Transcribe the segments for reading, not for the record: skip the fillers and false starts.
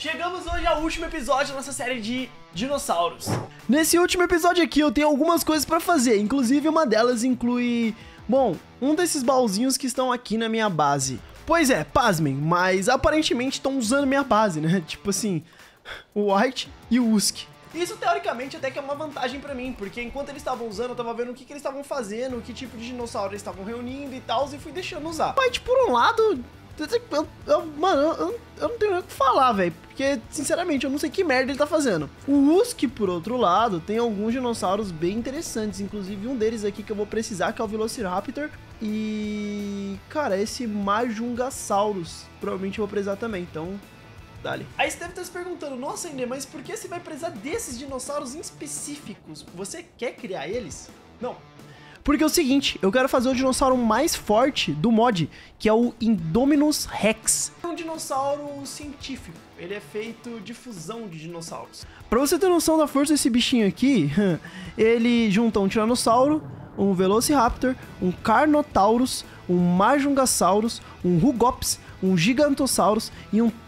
Chegamos hoje ao último episódio da nossa série de dinossauros. Nesse último episódio aqui eu tenho algumas coisas pra fazer, inclusive uma delas inclui... Bom, um desses baúzinhos que estão aqui na minha base. Pois é, pasmem, mas aparentemente estão usando minha base, né? Tipo assim, o White e o Usk. Isso teoricamente até que é uma vantagem pra mim, porque enquanto eles estavam usando, eu tava vendo o que eles estavam fazendo, que tipo de dinossauro eles estavam reunindo e tal, e fui deixando usar. Mas por um lado... Mano, eu não tenho nem o que falar, velho. Porque, sinceramente, eu não sei que merda ele tá fazendo. O Usk, por outro lado, tem alguns dinossauros bem interessantes. Inclusive um deles aqui que eu vou precisar, que é o Velociraptor. E... cara, esse Majungasaurus. Provavelmente eu vou precisar também, então... dale. Aí você deve estar se perguntando, nossa, Ender, mas por que você vai precisar desses dinossauros em específicos? Você quer criar eles? Não. Porque é o seguinte, eu quero fazer o dinossauro mais forte do mod, que é o Indominus Rex. É um dinossauro científico, ele é feito de fusão de dinossauros. Pra você ter noção da força desse bichinho aqui, ele junta um Tiranossauro, um Velociraptor, um Carnotaurus, um Majungasaurus, um Rugops, um Gigantosaurus e um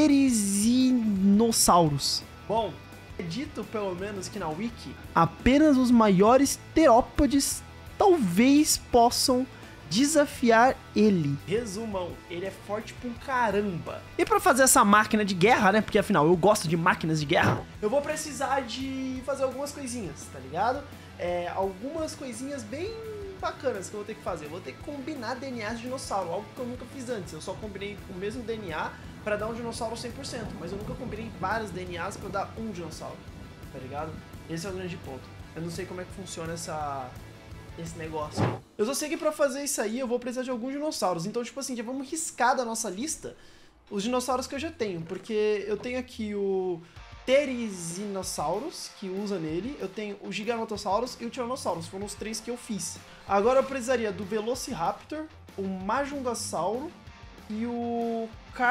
Therizinosaurus. Bom, é dito pelo menos que na wiki, apenas os maiores terópodes talvez possam desafiar ele. Resumão, ele é forte pra um caramba. E pra fazer essa máquina de guerra, né, porque afinal eu gosto de máquinas de guerra, eu vou precisar de fazer algumas coisinhas, tá ligado? Algumas coisinhas bem bacanas que eu vou ter que fazer. Eu vou ter que combinar DNAs de dinossauro, algo que eu nunca fiz antes. Eu só combinei o mesmo DNA pra dar um dinossauro 100%, mas eu nunca combinei vários DNAs pra dar um dinossauro, tá ligado? Esse é o grande ponto. Eu não sei como é que funciona esse negócio. Eu só sei que pra fazer isso aí eu vou precisar de alguns dinossauros. Então, tipo assim, já vamos riscar da nossa lista os dinossauros que eu já tenho. Porque eu tenho aqui o Therizinosaurus, que usa nele. Eu tenho o Giganotosaurus e o Tyrannosaurus. Foram os três que eu fiz. Agora eu precisaria do Velociraptor, o Majungasauro e o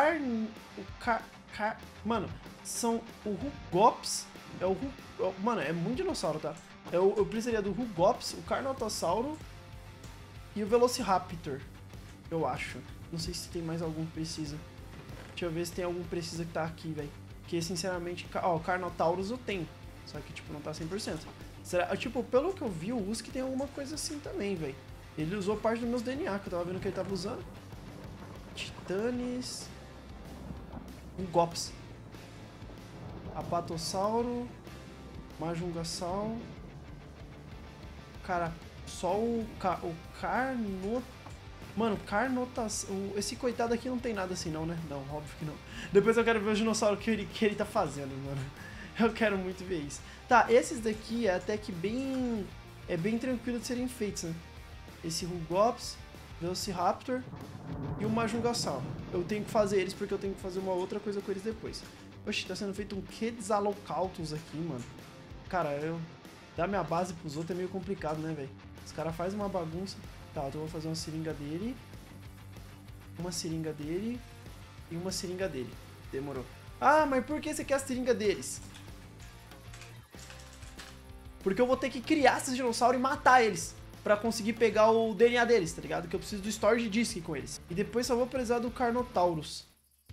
Mano, são o Rugops. Mano, é muito dinossauro, tá? Eu precisaria do Rugops, o Carnotauro e o Velociraptor, eu acho. Não sei se tem mais algum que precisa. Deixa eu ver se tem algum que precisa que tá aqui, velho. Porque, sinceramente, ó, o Carnotaurus eu tenho. Só que, tipo, não tá 100%. Será? Tipo, pelo que eu vi, o Usk tem alguma coisa assim também, velho. Ele usou parte dos meus DNA, que eu tava vendo que ele tava usando. Titanes... Rugops. Apatossauro... Majungasauro... Cara, só o Carnot... Mano, esse coitado aqui não tem nada assim não, né? Não, óbvio que não. Depois eu quero ver o dinossauro que ele tá fazendo, mano. Eu quero muito ver isso. Tá, esses daqui é até que bem... é bem tranquilo de serem feitos, né? Esse Rugops, Velociraptor e o Majungasauro. Eu tenho que fazer eles porque eu tenho que fazer uma outra coisa com eles depois. Oxi, tá sendo feito um Quetzalcoatlus aqui, mano. Cara, dar minha base pros outros é meio complicado, né, velho? Os caras fazem uma bagunça. Tá, então eu vou fazer uma seringa dele. Uma seringa dele. E uma seringa dele. Demorou. Ah, mas por que você quer a seringa deles? Porque eu vou ter que criar esses dinossauros e matar eles. Pra conseguir pegar o DNA deles, tá ligado? Que eu preciso do storage disk com eles. E depois só vou precisar do Carnotaurus.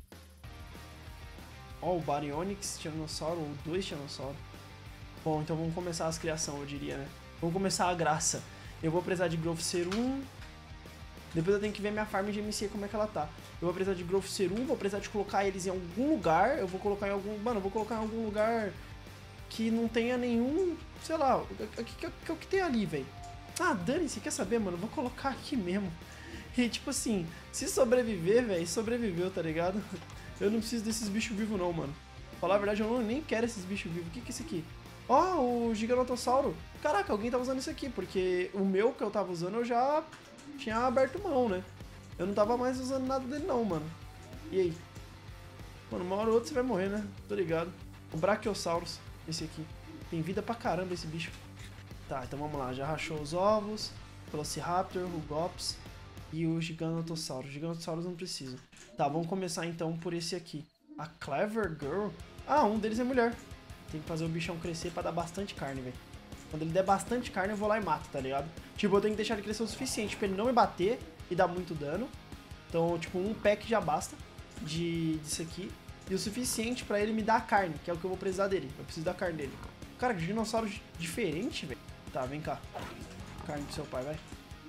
Ó, o Baryonyx Tiranossauro, ou 2 Tiranossauro. Bom, então vamos começar as criações, eu diria, né? Vamos começar a graça. Eu vou precisar de Growth Serum. Depois eu tenho que ver minha farm de MC como é que ela tá. Eu vou precisar de Growth Serum, vou precisar de colocar eles em algum lugar. Eu vou colocar em algum... Mano, eu vou colocar em algum lugar que não tenha nenhum... sei lá, o que tem ali, velho? Ah, dane-se, quer saber, mano? Eu vou colocar aqui mesmo. E tipo assim, se sobreviver, velho, sobreviveu, tá ligado? Eu não preciso desses bichos vivos não, mano. Pra falar a verdade, eu nem quero esses bichos vivos. O que é esse aqui? Ó, o Giganotossauro. Caraca, alguém tava usando isso aqui, porque o meu que eu tava usando eu já tinha aberto mão, né? Eu não tava mais usando nada dele não, mano. E aí? Mano, uma hora ou outra você vai morrer, né? Tô ligado. O Brachiosaurus, esse aqui. Tem vida pra caramba esse bicho. Tá, então vamos lá. Já rachou os ovos. Velociraptor, Rugops e o Giganotossauro. Gigantossauros não precisa. Tá, vamos começar então por esse aqui. A Clever Girl. Ah, um deles é mulher. Tem que fazer o bichão crescer pra dar bastante carne, velho. Quando ele der bastante carne, eu vou lá e mato, tá ligado? Tipo, eu tenho que deixar ele crescer o suficiente pra ele não me bater e dar muito dano. Então, tipo, um pack já basta disso aqui. e o suficiente pra ele me dar a carne, que é o que eu vou precisar dele. Eu preciso da carne dele. Cara, que dinossauro diferente, velho. Tá, vem cá. Carne do seu pai, vai.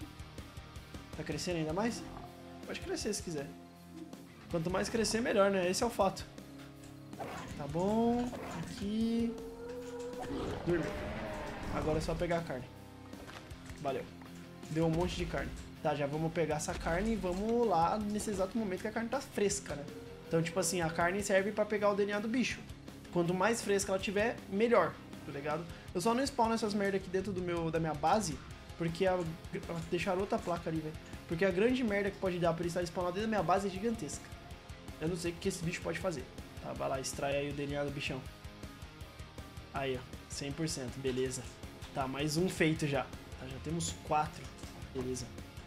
Tá crescendo ainda mais? Pode crescer se quiser. Quanto mais crescer, melhor, né? Esse é o fato. Tá bom. Aqui. Dormiu. Agora é só pegar a carne. Valeu. Deu um monte de carne. Tá, já vamos pegar essa carne e vamos lá nesse exato momento que a carne tá fresca, né? Então, tipo assim, a carne serve pra pegar o DNA do bicho. Quanto mais fresca ela tiver, melhor, tá ligado? Eu só não spawno essas merda aqui dentro da minha base, porque deixaram outra placa ali, velho. Porque a grande merda que pode dar pra ele estar spawnado dentro da minha base é gigantesca. Eu não sei o que esse bicho pode fazer. Tá, vai lá, extrai aí o DNA do bichão. Aí, ó, 100%, beleza. Tá, mais um feito já. Tá, já temos 4, beleza.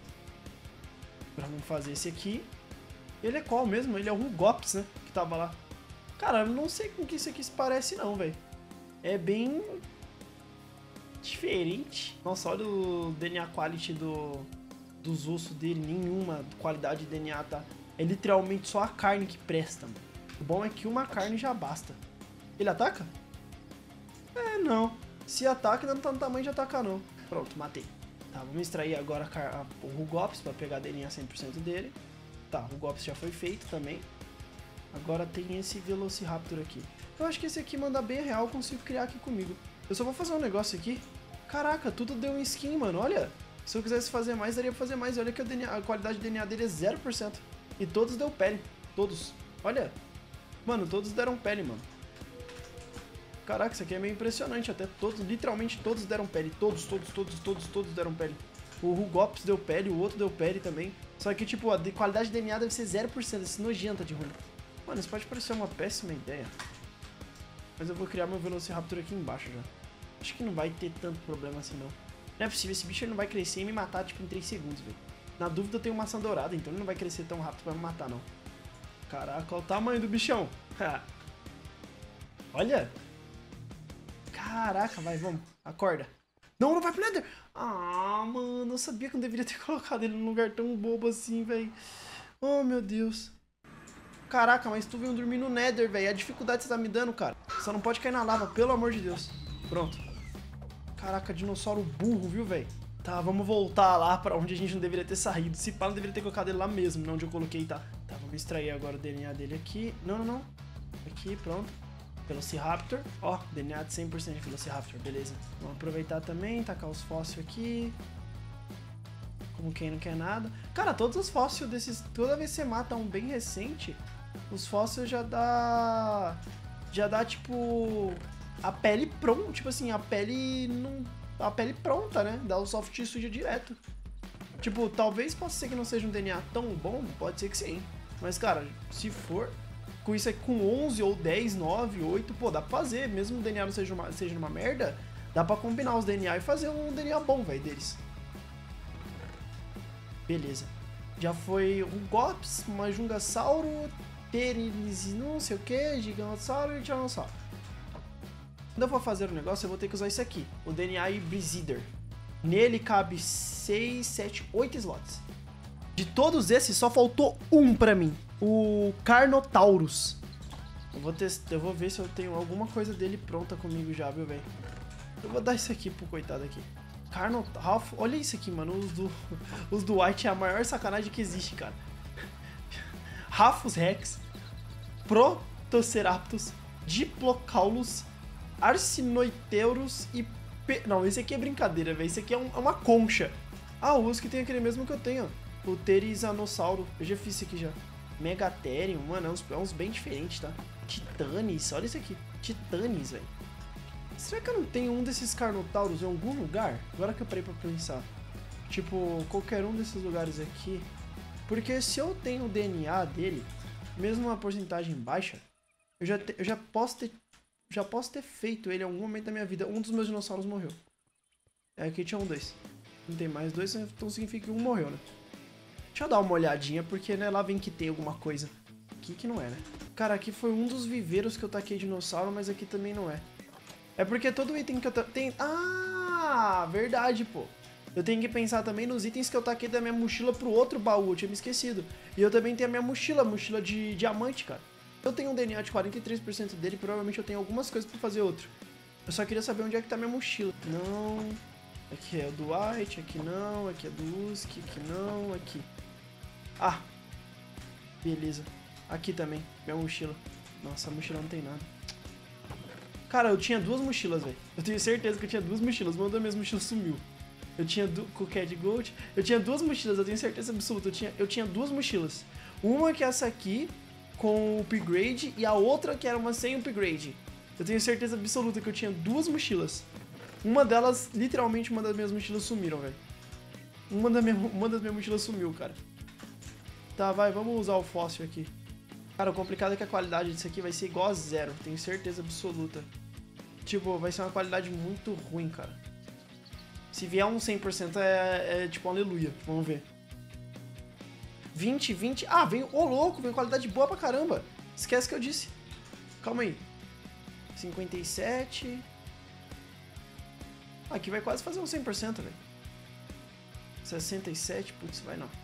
Agora vamos fazer esse aqui. Ele é qual mesmo? Ele é o Rugops, né? Que tava lá. Cara, eu não sei com que isso aqui se parece não, velho. É bem... diferente. Nossa, olha o DNA quality dos ossos dele. Nenhuma qualidade de DNA, tá? É literalmente só a carne que presta, mano. O bom é que uma carne já basta. Ele ataca? É, não. Se ataca, ainda não tá no tamanho de atacar, não. Pronto, matei. Tá, vamos extrair agora o Rugops pra pegar DNA 100% dele. Tá, o Rugops já foi feito também. Agora tem esse Velociraptor aqui. Eu acho que esse aqui manda bem real, eu consigo criar aqui comigo. Eu só vou fazer um negócio aqui. Caraca, tudo deu um skin, mano, olha. Se eu quisesse fazer mais, daria pra fazer mais. Olha que a qualidade de DNA dele é 0%. E todos deu pele, todos. Olha. Mano, todos deram pele, mano. Caraca, isso aqui é meio impressionante, até todos, literalmente todos deram pele, todos deram pele. O Rugops deu pele, o outro deu pele também. Só que, tipo, a qualidade de DNA deve ser 0%, isso nojenta de ruim. Mano, isso pode parecer uma péssima ideia. Mas eu vou criar meu Velociraptor aqui embaixo já. Acho que não vai ter tanto problema assim, não. Não é possível, esse bicho ele não vai crescer e me matar, tipo, em 3 segundos, velho. Na dúvida eu tenho maçã dourada, então ele não vai crescer tão rápido pra me matar, não. Caraca, olha o tamanho do bichão. Olha. Caraca, vai, vamos. Acorda. Não, não vai pro Nether. Ah, mano, eu sabia que eu não deveria ter colocado ele num lugar tão bobo assim, velho. Oh, meu Deus. Caraca, mas tu veio dormir no Nether, velho. A dificuldade que você tá me dando, cara. Só não pode cair na lava, pelo amor de Deus. Pronto. Caraca, dinossauro burro, viu, velho? Tá, vamos voltar lá pra onde a gente não deveria ter saído. Se pá, não deveria ter colocado ele lá mesmo, não onde eu coloquei, tá? Tá, vamos extrair agora o DNA dele aqui. Não, não, não. Aqui, pronto. Velociraptor. Ó, DNA de 100% de Velociraptor, beleza. Vamos aproveitar também, tacar os fósseis aqui. Como quem não quer nada. Cara, todos os fósseis desses... Toda vez que você mata um bem recente, os fósseis já dá... Já dá, tipo... A pele pronta. Tipo assim, a pele... Não... A pele pronta, né? Dá o soft tissue direto. Tipo, talvez possa ser que não seja um DNA tão bom. Pode ser que sim. Mas, cara, se for... Com isso aqui, com 11 ou 10, 9, 8, pô, dá pra fazer. Mesmo o DNA não seja uma merda, dá pra combinar os DNA e fazer um DNA bom, velho, deles. Beleza. Já foi um Gops, uma Jungasauro, Teris, não sei o que, Gigantossauro e Tiranossauro. Quando eu for fazer o negócio, eu vou ter que usar isso aqui, o DNA Brisider. Nele cabe 6, 7, 8 slots. De todos esses, só faltou um pra mim. O Carnotaurus. Eu vou ver se eu tenho alguma coisa dele pronta comigo já, viu, velho? Eu vou dar isso aqui pro coitado aqui. Carnotaurus. Olha isso aqui, mano. Os do White é a maior sacanagem que existe, cara. Raphus Rex, Protoceraptus, Diplocaulus, Arsinoiteurus e... Não, esse aqui é brincadeira, velho. Esse aqui é uma concha. Ah, o que tem aquele mesmo que eu tenho, ó. O Terizanossauro. Eu já fiz isso aqui já. Megatherium, mano, é uns bem diferentes, tá? Titanis, olha isso aqui. Titanis, velho. Será que eu não tenho um desses Carnotauros em algum lugar? Agora que eu parei pra pensar. Tipo, qualquer um desses lugares aqui. Porque se eu tenho o DNA dele, mesmo uma porcentagem baixa, eu já posso ter feito ele em algum momento da minha vida. Um dos meus dinossauros morreu. Aqui tinha 2. Não tem mais 2, então significa que um morreu, né? Deixa eu dar uma olhadinha, porque né, lá vem que tem alguma coisa. Aqui que não é, né? Cara, aqui foi um dos viveiros que eu taquei dinossauro, mas aqui também não é. É porque todo item que eu tenho... Ah, verdade, pô. Eu tenho que pensar também nos itens que eu taquei da minha mochila pro outro baú, eu tinha me esquecido. E eu também tenho a minha mochila de diamante, cara. Eu tenho um DNA de 43% dele, provavelmente eu tenho algumas coisas pra fazer outro. Eu só queria saber onde é que tá minha mochila. Não. Aqui é o do White, aqui não. Aqui é do Husky, aqui não. Aqui. Ah. Beleza. Aqui também, minha mochila. Nossa, a mochila não tem nada. Cara, eu tinha 2 mochilas, velho. Eu tenho certeza que eu tinha 2 mochilas. Uma das minhas mochilas sumiu. Eu tinha com o Cat Gold. Eu tinha 2 mochilas, eu tenho certeza absoluta. Eu tinha 2 mochilas. Uma que é essa aqui, com o upgrade, e a outra que era uma sem upgrade. Eu tenho certeza absoluta que eu tinha 2 mochilas. Uma delas, literalmente, uma das minhas mochilas sumiram, velho. Uma das minhas mochilas sumiu, cara. Tá, vai, vamos usar o fóssil aqui. Cara, o complicado é que a qualidade disso aqui vai ser igual a 0. Tenho certeza absoluta. Tipo, vai ser uma qualidade muito ruim, cara. Se vier um 100% é tipo aleluia. Vamos ver. 20. Ah, vem... Ô, louco, vem qualidade boa pra caramba. Esquece que eu disse. Calma aí. 57. Aqui vai quase fazer um 100%, velho. 67, putz, vai não.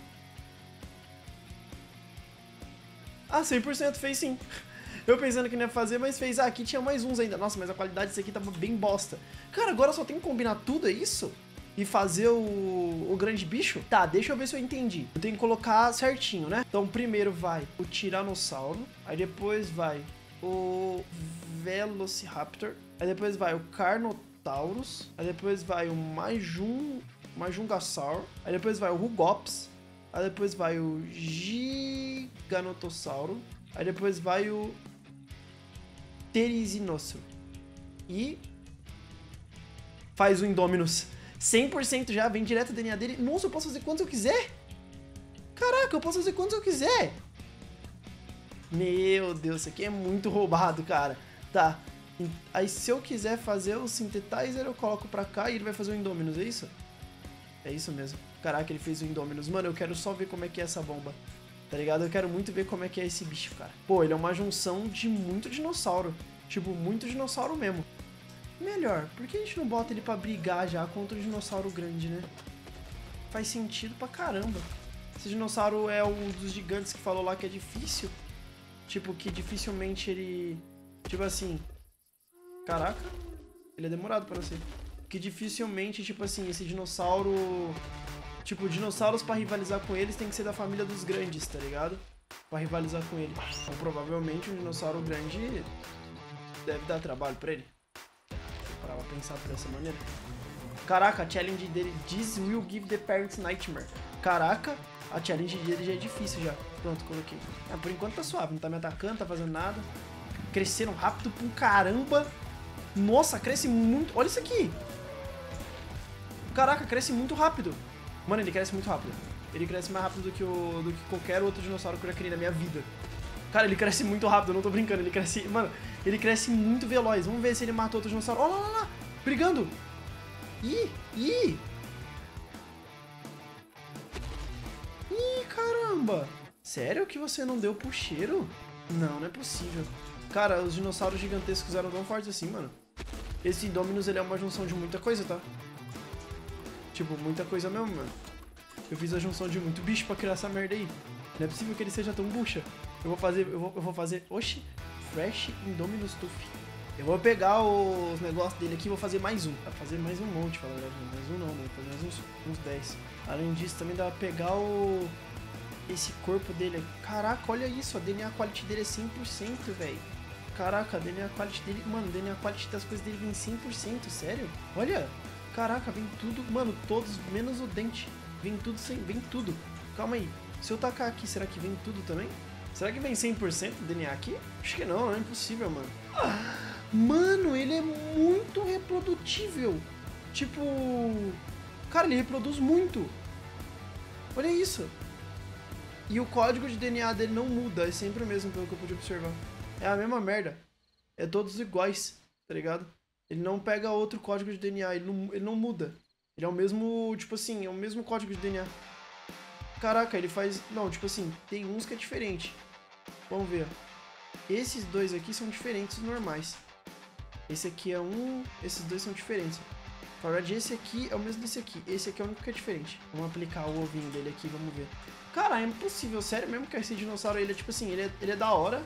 Ah, 100% fez sim. Eu pensando que não ia fazer, mas fez. Ah, aqui tinha mais uns ainda. Nossa, mas a qualidade disso aqui tava bem bosta. Cara, agora só tem que combinar tudo, é isso? E fazer o grande bicho? Tá, deixa eu ver se eu entendi. Eu tenho que colocar certinho, né? Então primeiro vai o Tiranossauro. Aí depois vai o Velociraptor. Aí depois vai o Carnotaurus. Aí depois vai o Majungasaur. Aí depois vai o Rugops. Aí depois vai o Giganotossauro. Aí depois vai o Therizinosaur. E faz o Indominus. 100% já, vem direto o DNA dele. Nossa, eu posso fazer quantos eu quiser? Caraca, eu posso fazer quantos eu quiser. Meu Deus, isso aqui é muito roubado, cara. Tá, aí se eu quiser fazer o Synthetizer, eu coloco pra cá e ele vai fazer o Indominus, é isso? É isso mesmo. Caraca, ele fez o Indominus. Mano, eu quero só ver como é que é essa bomba. Tá ligado? Eu quero muito ver como é que é esse bicho, cara. Pô, ele é uma junção de muito dinossauro. Tipo, muito dinossauro mesmo. Melhor, por que a gente não bota ele pra brigar já contra o dinossauro grande, né? Faz sentido pra caramba. Esse dinossauro é um dos gigantes que falou lá que é difícil. Tipo, que dificilmente ele... Tipo assim... Caraca, ele é demorado pra nascer. Que dificilmente, tipo assim, esse dinossauro... Tipo, dinossauros pra rivalizar com eles tem que ser da família dos grandes, tá ligado? Pra rivalizar com ele. Então, provavelmente, um dinossauro grande deve dar trabalho pra ele. Pra pensar dessa maneira. Caraca, a challenge dele... This will give the parents nightmare. Caraca, a challenge dele já é difícil já. Pronto, coloquei. Ah, por enquanto tá suave, não tá me atacando, tá fazendo nada. Cresceram rápido pra um caramba. Nossa, cresce muito... Olha isso aqui. Caraca, cresce muito rápido. Mano, ele cresce muito rápido. Ele cresce mais rápido do que qualquer outro dinossauro que eu já criei na minha vida. Cara, ele cresce muito rápido, eu não tô brincando. Ele cresce... Mano, ele cresce muito veloz. Vamos ver se ele matou outro dinossauro. Olha lá. Brigando. Ih, caramba. Sério que você não deu pro cheiro? Não, não é possível. Cara, os dinossauros gigantescos eram tão fortes assim, mano. Esse Indominus, ele é uma junção de muita coisa, tá? Tipo, muita coisa mesmo, mano. Eu fiz a junção de muito bicho pra criar essa merda aí. Não é possível que ele seja tão bucha. Eu vou fazer... Oxi. Fresh Indominus Tooth. Eu vou pegar os negócios dele aqui e vou fazer mais um. Dá pra fazer mais um monte, pra verdade. Mais um não, né? Vou fazer mais uns 10. Além disso, também dá pra pegar esse corpo dele. Caraca, olha isso. A DNA quality dele é 100%, velho. Caraca, a DNA quality dele... Mano, a DNA quality das coisas dele vem 100%, sério? Olha. Caraca, vem tudo... Mano, todos, menos o dente. Vem tudo sem... Vem tudo. Calma aí. Se eu tacar aqui, será que vem tudo também? Será que vem 100% do DNA aqui? Acho que não, é impossível, mano. Mano, ele é muito reprodutível. Tipo... Cara, ele reproduz muito. Olha isso. E o código de DNA dele não muda, é sempre o mesmo, pelo que eu pude observar. É a mesma merda. É todos iguais, tá ligado? Ele não pega outro código de DNA, ele não muda. Ele é o mesmo, tipo assim, é o mesmo código de DNA. Caraca, ele faz... Não, tipo assim, tem uns que é diferente. Vamos ver. Esses dois aqui são diferentes dos normais. Esse aqui é um... Esses dois são diferentes. Na verdade, esse aqui é o mesmo desse aqui. Esse aqui é o único que é diferente. Vamos aplicar o ovinho dele aqui, vamos ver. Cara, é impossível, sério mesmo que esse dinossauro, ele é tipo assim, ele é da hora.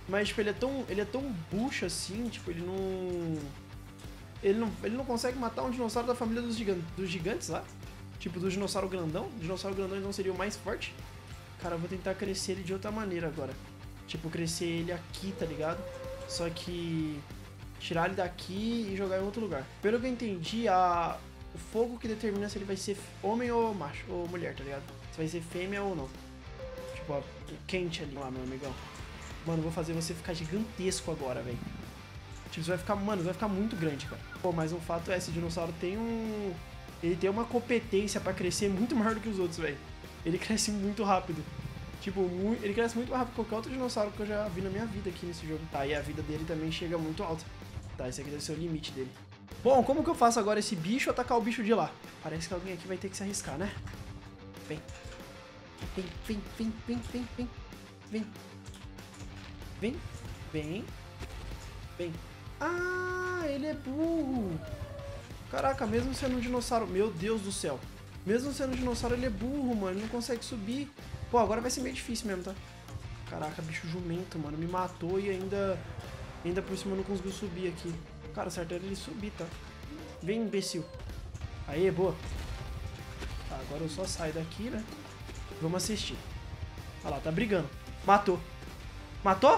Mas, tipo, ele é tão bucha assim, tipo, ele não... Ele não consegue matar um dinossauro da família dos gigantes lá. Tipo, do dinossauro grandão. O dinossauro grandão não seria o mais forte. Cara, eu vou tentar crescer ele de outra maneira agora. Tipo, crescer ele aqui, tá ligado? Só que... tirar ele daqui e jogar em outro lugar. Pelo que eu entendi, o fogo que determina se ele vai ser homem ou macho, ou mulher, tá ligado? Se vai ser fêmea ou não. Tipo, ó, o quente ali lá, meu amigão. Mano, eu vou fazer você ficar gigantesco agora, velho. Tipo, você vai ficar, mano, vai ficar muito grande, cara. Pô, mas um fato é, esse dinossauro tem um... Ele tem uma competência pra crescer muito maior do que os outros, velho. Ele cresce muito rápido. Tipo, ele cresce muito mais rápido que qualquer outro dinossauro que eu já vi na minha vida aqui nesse jogo. Tá, e a vida dele também chega muito alta. Tá, esse aqui deve ser o limite dele. Bom, como que eu faço agora esse bicho atacar o bicho de lá? Parece que alguém aqui vai ter que se arriscar, né? Vem. Vem, vem, vem, vem, vem, vem. Vem. Vem. Vem. Vem. Ah, ele é burro. Caraca, mesmo sendo um dinossauro... Meu Deus do céu. Mesmo sendo um dinossauro, ele é burro, mano. Ele não consegue subir. Pô, agora vai ser meio difícil mesmo, tá? Caraca, bicho jumento, mano. Me matou e ainda por cima eu não conseguiu subir aqui. Cara, certo era ele subir, tá? Vem, imbecil. Aê, boa. Tá, agora eu só saio daqui, né? Vamos assistir. Olha lá, tá brigando. Matou. Matou?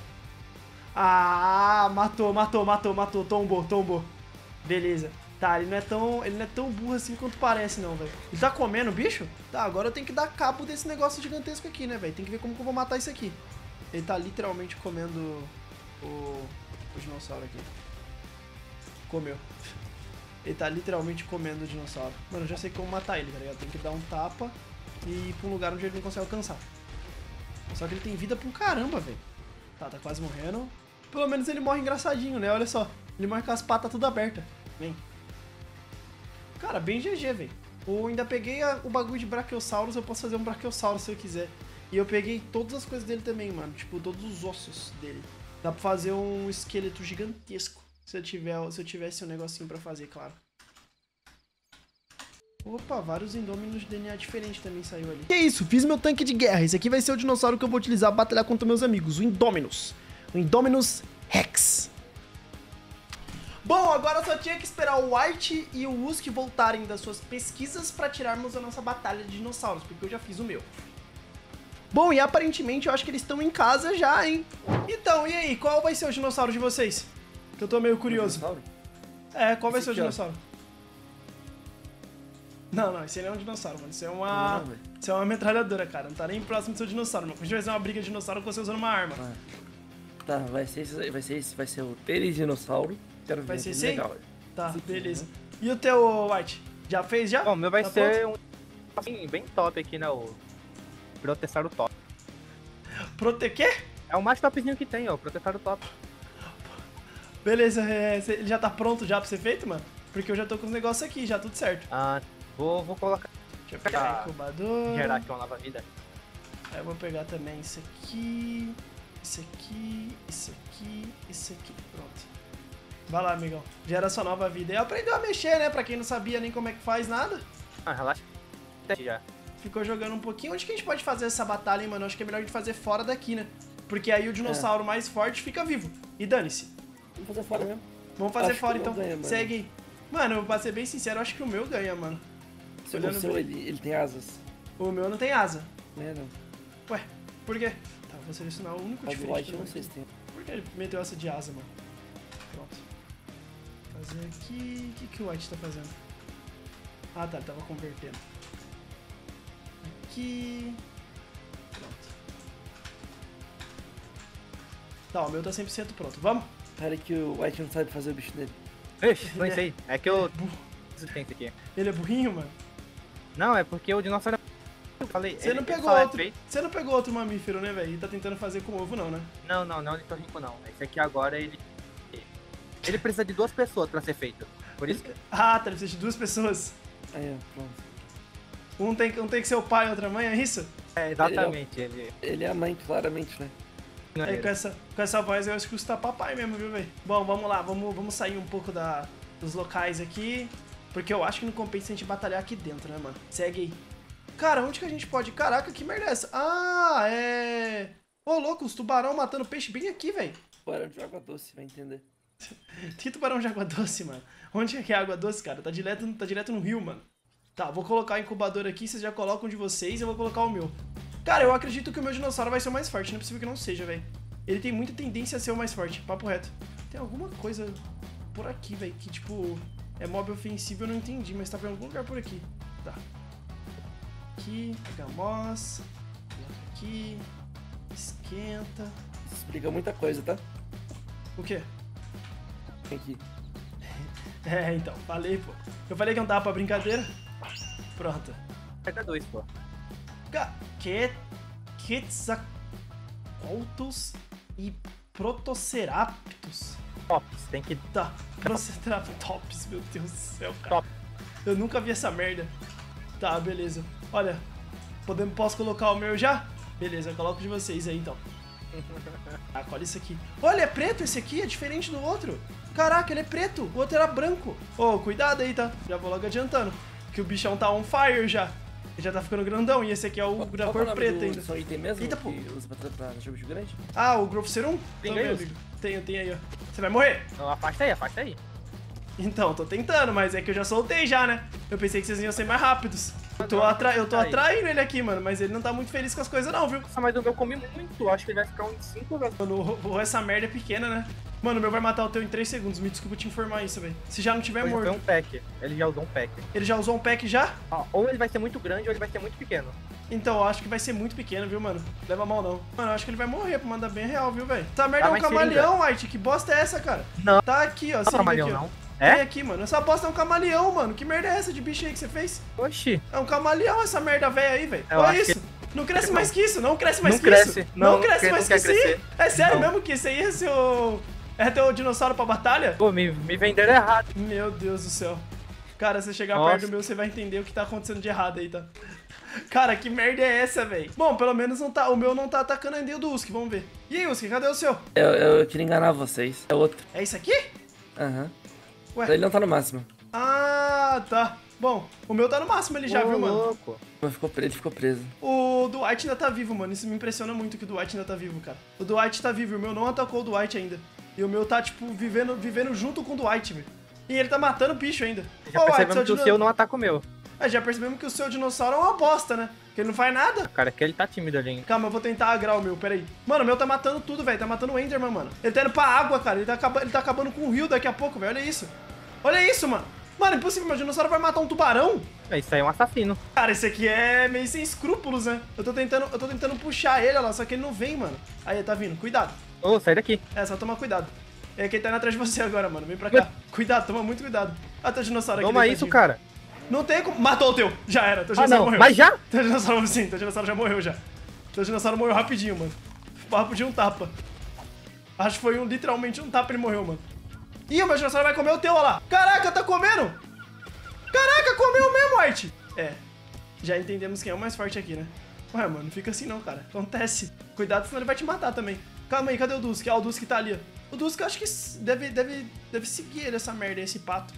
Ah, matou. Tombou. Beleza. Tá, ele não é tão burro assim quanto parece, não, velho. Ele tá comendo o bicho? Tá, agora eu tenho que dar cabo desse negócio gigantesco aqui, né, velho? Tem que ver como que eu vou matar isso aqui. Ele tá literalmente comendo o dinossauro aqui. Comeu. Ele tá literalmente comendo o dinossauro. Mano, eu já sei como matar ele, tá ligado? Tem que dar um tapa e ir pra um lugar onde ele não consegue alcançar. Só que ele tem vida pra um caramba, velho. Tá quase morrendo. Pelo menos ele morre engraçadinho, né? Olha só. Ele morre com as patas tudo abertas. Vem. Cara, bem GG, velho. Eu ainda peguei o bagulho de Brachiosaurus, eu posso fazer um Brachiosaurus se eu quiser. E eu peguei todas as coisas dele também, mano. Tipo, todos os ossos dele. Dá pra fazer um esqueleto gigantesco. Se eu tivesse um negocinho pra fazer, claro. Opa, vários Indôminos de DNA diferente também saiu ali. Que isso? Fiz meu tanque de guerra. Esse aqui vai ser o dinossauro que eu vou utilizar pra batalhar contra meus amigos, o Indominus. O Indominus Rex. Bom, agora só tinha que esperar o White e o Usk voltarem das suas pesquisas pra tirarmos a nossa batalha de dinossauros, porque eu já fiz o meu. Bom, e aparentemente eu acho que eles estão em casa já, hein? Então, e aí, qual vai ser o dinossauro de vocês? Que eu tô meio curioso. É, qual vai ser o dinossauro? Não, esse aí não é um dinossauro, mano. Isso é uma metralhadora, cara. Não tá nem próximo do seu dinossauro, mano. A gente vai fazer uma briga de dinossauro com você usando uma arma. Tá, vai ser o Teridinossauro. Quero ver, vai ser esse legal. Tá, beleza. E o teu, White? Já fez já? Bom, o meu vai tá ser pronto? bem top aqui, né? O Protessauro Top. Quê? É o mais topzinho que tem, ó. O Protessauro Top. Beleza, ele já tá pronto já pra ser feito, mano? Porque eu já tô com os negócios aqui, já tudo certo. Ah, vou colocar. Deixa eu pegar incubador. Gerar aqui uma lava-vida. Aí eu vou pegar também isso aqui, isso aqui, isso aqui, isso aqui. Pronto. Vai lá, amigão. Gera sua nova vida. E aprendeu a mexer, né? Pra quem não sabia nem como é que faz nada. Ah, relaxa. Já. Ficou jogando um pouquinho. Onde que a gente pode fazer essa batalha, hein, mano? Acho que é melhor a gente fazer fora daqui, né? Porque aí o dinossauro mais forte fica vivo. E dane-se. Vamos fazer fora mesmo. Vamos fazer Acho fora, que o meu então. ganha, mano. Segue aí. Mano, pra ser bem sincero, eu acho que o meu ganha, mano. O seu, ele tem asas. O meu não tem asa. É, não. Ué, por quê? Tá, vou selecionar o único O do diferente. White eu não sei se tem. Por que ele meteu essa de asa, mano? Pronto. Fazer aqui... O que o White tá fazendo? Ah, tá. Ele tava convertendo. Aqui... Pronto. Tá, o meu tá 100% pronto. Vamos? Cara, que o White não sabe fazer o bicho dele. Ixi, não sei. É que eu... Resistência aqui. Ele é burrinho, mano? Não, é porque o dinossauro... Eu falei... Você não pegou outro... Você não pegou outro mamífero, né, velho? E tá tentando fazer com ovo, não, né? Não, ornitorrinco não. Esse aqui agora, ele precisa de 2 pessoas pra ser feito. Por isso que... Ah, tá. Ele precisa de 2 pessoas. Aí, ó, pronto. Um tem que ser o pai e outra mãe, é isso? É, exatamente. Ele é a mãe, claramente, né? Aí, com essa voz eu acho que você tá papai mesmo, viu, velho? Bom, vamos lá, vamos sair um pouco dos locais aqui. Porque eu acho que não compensa a gente batalhar aqui dentro, né, mano? Segue aí. Cara, onde que a gente pode... Caraca, que merda é essa? Ah, Ô, louco, os tubarão matando peixe bem aqui, velho. Tubarão de água doce, vai entender. Que tubarão de água doce, mano? Onde é que é água doce, cara? Tá direto no rio, mano. Tá, vou colocar o incubador aqui, vocês já colocam um de vocês e eu vou colocar o meu. Cara, eu acredito que o meu dinossauro vai ser o mais forte, não é possível que não seja, velho. Ele tem muita tendência a ser o mais forte, papo reto. Tem alguma coisa por aqui, velho, que tipo... É mob ofensivo, eu não entendi, mas tá em algum lugar por aqui. Tá. Aqui, pega moss. Coloca aqui. Esquenta. Isso explica muita coisa, tá? O quê? Tem aqui. É, então, falei, pô. Eu falei que não tava pra brincadeira. Pronto. Pega 2, pô. Quetzalcoatlus e Protoceraptus. Tops, tem que... Tá, Protoceratops, meu Deus do céu, cara. Top. Eu nunca vi essa merda. Tá, beleza. Olha, posso colocar o meu já? Beleza, eu coloco de vocês aí, então. Ah, olha isso aqui. Olha, é preto esse aqui, é diferente do outro. Caraca, ele é preto, o outro era branco. Ô, cuidado aí, tá? Já vou logo adiantando. Que o bichão tá on fire já. Ele já tá ficando grandão e esse aqui é o da cor preta ainda. Só item mesmo? Eita, pô. Que usa pra deixar o bicho grande? Ah, o Growth Serum? Tem Também, aí, amigo. Tem aí, ó. Você vai morrer? Não, afasta aí. Então, tô tentando, mas é que eu já soltei já, né? Eu pensei que vocês iam ser mais rápidos. Eu tô atraindo ele aqui, mano, mas ele não tá muito feliz com as coisas não, viu? Nossa, mas o meu comi muito. Acho que ele vai ficar uns 5, velho. Mano, essa merda é pequena, né? Mano, o meu vai matar o teu em 3 segundos. Me desculpa te informar isso, velho. Se já não tiver Ele morto. foi um pack. Ele já usou um pack. Ele já usou um pack já? Ó, ou ele vai ser muito grande ou ele vai ser muito pequeno. Então, eu acho que vai ser muito pequeno, viu, mano? Leva mal não. Mano, eu acho que ele vai morrer, pra mandar bem real, viu, velho? Essa merda é um mais camaleão, White. Que bosta é essa, cara? Não. Tá aqui, ó. Não Se é liga camaleão, aqui, ó. não. Tem É? aqui, mano. Essa bosta é um camaleão, mano. Que merda é essa de bicho aí que você fez? Oxi. É um camaleão essa merda velha aí, velho. Eu Olha acho isso. Não cresce mais que isso, não cresce mais Não que cresce. isso. Não, cresce não mais que quer isso aí. crescer. É sério Não. mesmo que isso aí é seu... É teu dinossauro pra batalha? Pô, me venderam errado. Meu Deus do céu. Cara, se você chegar Nossa. perto do meu, você vai entender o que tá acontecendo de errado aí, tá? Cara, que merda é essa, velho? Bom, pelo menos não tá, o meu não tá atacando ainda o do Usk, vamos ver. E aí, Usk, cadê o seu? Eu queria enganar vocês. É outro. É isso aqui? Aham. Ué. Ele não tá no máximo. Ah, tá. Bom, o meu tá no máximo ele já, Ô, viu, mano? louco. Ele ficou preso. O Dwight ainda tá vivo, mano. Isso me impressiona muito que o Dwight ainda tá vivo, cara. O Dwight tá vivo e o meu não atacou o Dwight ainda. E o meu tá, tipo, vivendo junto com o Dwight, velho. E ele tá matando o bicho ainda. Já Ô, percebemos que o seu não ataca o meu. Já percebemos que o seu dinossauro é uma bosta, né? Que ele não faz nada. Cara, que ele tá tímido ali, hein? Calma, eu vou tentar agrar o meu, peraí. Mano, o meu tá matando tudo, velho. Tá matando o Enderman, mano. Ele tá indo pra água, cara. Ele tá acabando com o rio daqui a pouco, velho. Olha isso. Olha isso, mano. Mano, impossível. Meu dinossauro vai matar um tubarão? Isso aí é um assassino. Cara, esse aqui é meio sem escrúpulos, né? Eu tô tentando puxar ele, olha lá. Só que ele não vem, mano. Aí, tá vindo. Cuidado. Ô, sai daqui. É, só toma cuidado. É que ele tá indo atrás de você agora, mano. Vem pra cá. Cuidado, toma muito cuidado. Ah, teu dinossauro aqui. Toma deitadinho. isso, cara. Não tem como. Matou o teu. Já era. Teu Ah, dinossauro não. morreu. Mas já? Teu dinossauro, sim. Teu dinossauro já morreu já. Teu dinossauro morreu rapidinho, mano. Papo de um tapa. Acho que foi literalmente um tapa e ele morreu, mano. Ih, o meu dinossauro vai comer o teu, olha lá. Caraca, tá comendo. Caraca, comeu mesmo, Art. É. Já entendemos quem é o mais forte aqui, né? Ué, mano, não fica assim não, cara. Acontece. Cuidado, senão ele vai te matar também. Calma aí, cadê o Dusk? Ah, o Dusk tá ali, ó. O Dusk eu acho que deve seguir ele, essa merda, esse pato.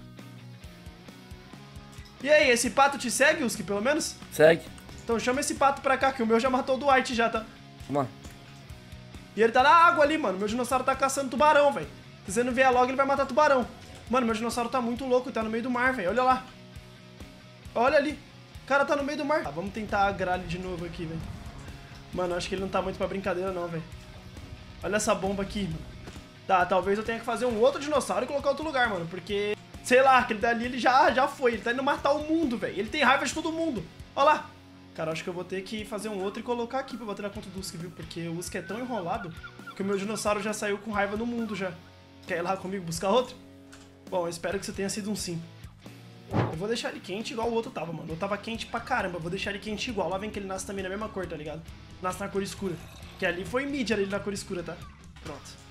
E aí, esse pato te segue, Dusk, pelo menos? Segue. Então chama esse pato pra cá, que o meu já matou o Dwight já, tá? Vamos lá. E ele tá na água ali, mano. Meu dinossauro tá caçando tubarão, velho. Se você não vier logo, ele vai matar tubarão. Mano, meu dinossauro tá muito louco, tá no meio do mar, velho. Olha lá. Olha ali. O cara tá no meio do mar. Tá, vamos tentar agrar ele de novo aqui, velho. Mano, acho que ele não tá muito pra brincadeira, não, velho. Olha essa bomba aqui, mano. Tá, talvez eu tenha que fazer um outro dinossauro e colocar em outro lugar, mano. Porque, sei lá, aquele dali ele já foi. Ele tá indo matar o mundo, velho. Ele tem raiva de todo mundo. Olha lá. Cara, acho que eu vou ter que fazer um outro e colocar aqui pra bater na conta do Usk, viu? Porque o Usk é tão enrolado que o meu dinossauro já saiu com raiva no mundo já. Quer ir lá comigo buscar outro? Bom, eu espero que isso tenha sido um sim. Eu vou deixar ele quente igual o outro tava, mano. Eu tava quente pra caramba, vou deixar ele quente igual. Lá vem que ele nasce também na mesma cor, tá ligado? Nasce na cor escura. Que ali foi mídia ele na cor escura, tá? Pronto.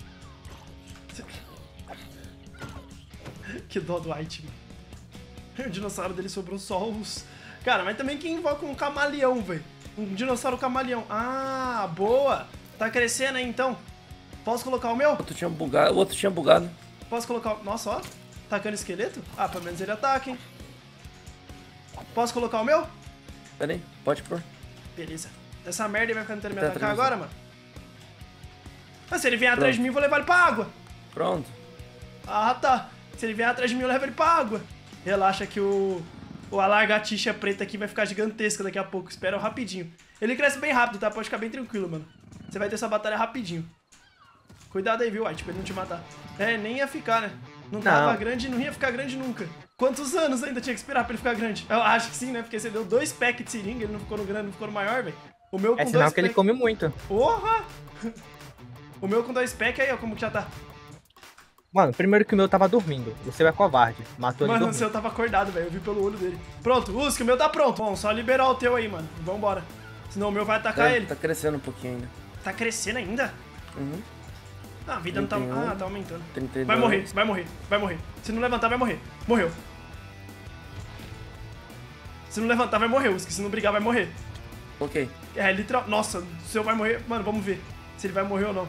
Que dó do White, mano. O dinossauro dele sobrou só os... Cara, mas também quem invoca um camaleão, velho? Um dinossauro camaleão. Ah, boa! Tá crescendo aí, então. Posso colocar o meu? O outro tinha bugado. Posso colocar o... Nossa, ó. Atacando esqueleto? Ah, pelo menos ele ataca, hein? Posso colocar o meu? Pera aí, pode pôr. Beleza. Essa merda vai ficar tentando me Tá atacar atrás, agora, mano? Mas se ele vier atrás de mim, eu vou levar ele pra água. Pronto. Ah, tá. Se ele vier atrás de mim, eu levo ele pra água. Relaxa que a lagartixa preta aqui vai ficar gigantesca daqui a pouco. Espera rapidinho. Ele cresce bem rápido, tá? Pode ficar bem tranquilo, mano. Você vai ter essa batalha rapidinho. Cuidado aí, viu, White, pra ele não te matar. É, nem ia ficar, né? Não tava grande, não ia ficar grande nunca. Quantos anos ainda tinha que esperar pra ele ficar grande? Eu acho que sim, né? Porque você deu 2 packs de seringa, ele não ficou no grande, não ficou no maior, velho. O meu com É sinal que ele come muito. Porra! O meu com 2 packs aí, ó, como que já tá. Mano, primeiro que o meu tava dormindo. O seu é covarde. Matou ele Mano, o dormindo. seu tava acordado, velho. Eu vi pelo olho dele. Pronto, Usk, o meu tá pronto. Bom, só liberar o teu aí, mano. Vambora. Senão o meu vai atacar ele. Tá crescendo um pouquinho ainda. Tá crescendo ainda? Uhum. Ah, a vida não tá... 31, Ah, tá aumentando. 32. Vai morrer, vai morrer, vai morrer. Se não levantar, vai morrer. Morreu. Se não levantar, vai morrer, Usk. Se não brigar, vai morrer. Ok. É, literal... Nossa, o seu vai morrer. Mano, vamos ver se ele vai morrer ou não.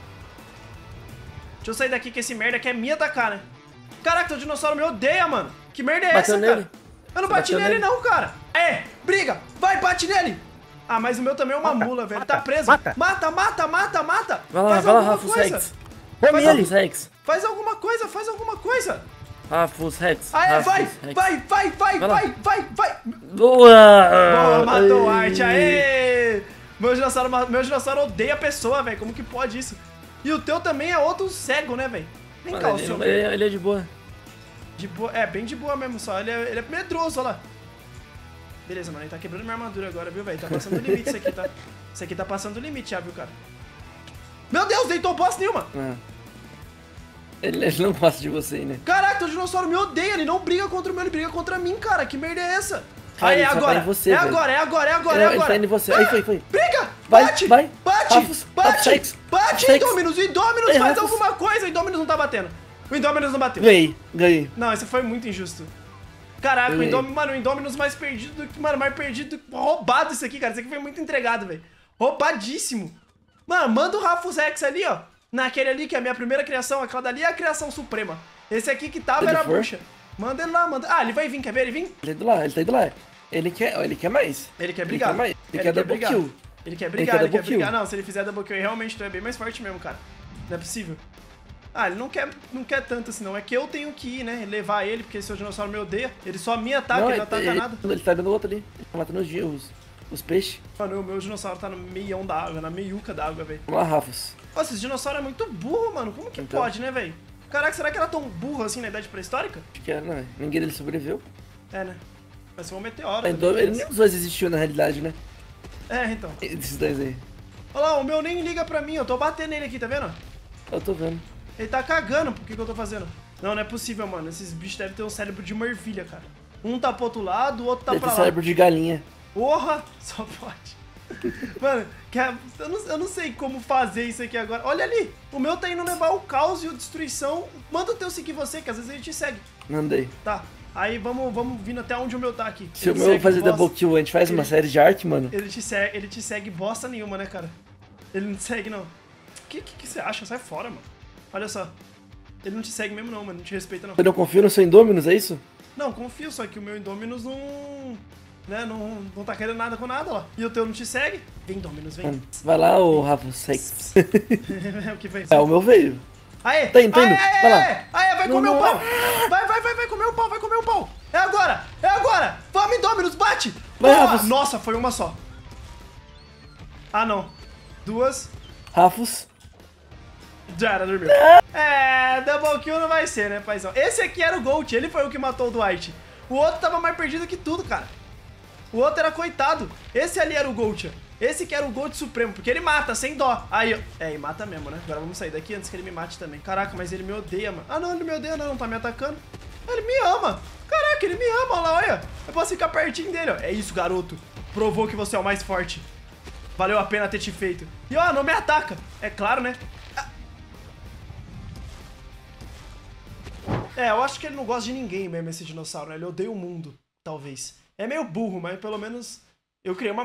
Deixa eu sair daqui que esse merda quer me atacar, né? Caraca, teu dinossauro me odeia, mano. Que merda é Bateu essa, nele? cara? Eu não Você bati bateu nele, nele? não, cara. É, briga. Vai, bate nele. Ah, mas o meu também é uma Mata, mula, velho. mata, Tá preso. mata. Mata, mata, mata, mata. Vai lá, Faz alguma Rafus coisa. Rex. Come Faz ele. Rafus Rex. Faz alguma coisa, faz alguma coisa. Rafus Rex. Ah, é, Rafus vai, Rex. vai, vai, vai, Vai lá. vai, vai. Boa! Boa, matou o Ai. Art, aê! Meu dinossauro odeia a pessoa, velho. Como que pode isso? E o teu também é outro cego, né, velho? Vem cá, o Mano, seu. ele é de boa. De boa, é, bem de boa mesmo, só. Ele é medroso, olha lá. Beleza, mano, ele tá quebrando minha armadura agora, viu, velho? Tá passando do limite isso aqui, tá? Isso aqui tá passando do limite já, viu, cara? Meu Deus, deitou bosta nenhuma! Ah. Ele não gosta de você, né? Caraca, o dinossauro me odeia, ele não briga contra o meu, ele briga contra mim, cara. Que merda é essa? Cara, Aí, é ele só agora, tá em você, é velho. agora, é agora, é agora, é Ele agora. tá indo em você. Aí, foi. Briga! Vai, Bate! vai. Bate! Rafus, Bate! Rafus Rex. Bate, Rafus Rex. Indominus! O Indominus Ei, faz Rafus. alguma coisa! O Indominus não tá batendo. O Indominus não bateu. Ganhei. Não, isso foi muito injusto. Caraca, Ganhei. Mano, o Indominus mais perdido do que... Mano, mais perdido... Roubado isso aqui, cara. Isso aqui foi muito entregado, velho. Roubadíssimo. Mano, manda o Rafus Rex ali, ó. Naquele ali, que é a minha primeira criação. Aquela dali é a criação suprema. Esse aqui que tava Ele era a for? bruxa. Manda ele lá, manda... Ah, ele vai vir, quer ver ele vir? Ele tá indo lá. Ele quer mais. Ele quer brigar. Ele quer mais. Ele quer double brigar. kill. Ele quer brigar, ele double quer brigar. kill. Não, se ele fizer double kill, realmente tu é bem mais forte mesmo, cara. Não é possível. Ah, ele não quer tanto assim, não. É que eu tenho que ir, né? Levar ele, porque seu dinossauro me odeia. Ele só me ataca, ele não ataca nada. Ele tá dando outro ali. Ele tá matando os peixes. Mano, o meu dinossauro tá no meião da água, na meiuca da água, velho. Vamos lá, Rafus. Nossa, esse dinossauro é muito burro, mano. Como que Então. pode, né, velho? Caraca, será que era tão burro assim na idade pré-histórica? Acho que era, não. Ninguém dele sobreviveu. É, né? Vai ser um meteoro. Então, né? nem os dois existiu na realidade, né? É, então. Esses dois aí. Olha lá, o meu nem liga pra mim. Eu tô batendo nele aqui, tá vendo? Eu tô vendo. Ele tá cagando. Por que eu tô fazendo? Não, não é possível, mano. Esses bichos devem ter um cérebro de uma ervilha, cara. Um tá pro outro lado, o outro tá Ele pra tem lá. cérebro de galinha. Porra! Só pode. Mano, eu não sei como fazer isso aqui agora. Olha ali, o meu tá indo levar o caos e a destruição. Manda o teu seguir você, que às vezes ele te segue. Mandei. Tá, aí vamos vindo até onde o meu tá aqui. Se Ele o meu segue fazer bosta- double kill, a gente faz uma Ele- série de arte, mano. Ele te segue bosta nenhuma, né, cara? Ele não te segue, não. O que você acha? Sai fora, mano. Olha só. Ele não te segue mesmo, não, mano. Não te respeita, não. Você não confia no seu Indominus, é isso? Não, confio, só que o meu Indominus não... Né, não tá querendo nada com nada, lá. E o teu não te segue? Vem, Dominus, vem. Vai lá, ô Rafus Rex. O que vem? É, o meu veio. Aê! Tá indo, tá indo. Aê, Vai lá. Aê, vai Não, comer o não. pau! Vai comer o pau, vai comer o pau! É agora! É agora! Vamos, Indominus, bate! Vai, Boa! Rafus. Nossa, foi uma só. Ah, não. Duas. Rafus. Já era, dormiu. É, double kill não vai ser, né, paizão? Esse aqui era o Gold, ele foi o que matou o Dwight. O outro tava mais perdido que tudo, cara. O outro era coitado. Esse ali era o Gold. Esse que era o Gold Supremo, porque ele mata, sem dó. Aí, ó. É, e mata mesmo, né? Agora vamos sair daqui antes que ele me mate também. Caraca, mas ele me odeia, mano. Ah, não, ele me odeia não tá me atacando. Ele me ama. Caraca, ele me ama, olha lá, olha. Eu posso ficar pertinho dele, ó. É isso, garoto. Provou que você é o mais forte. Valeu a pena ter te feito. E, ó, não me ataca. É claro, né? É, eu acho que ele não gosta de ninguém mesmo, esse dinossauro, né? Ele odeia o mundo, talvez. É meio burro, mas pelo menos eu criei uma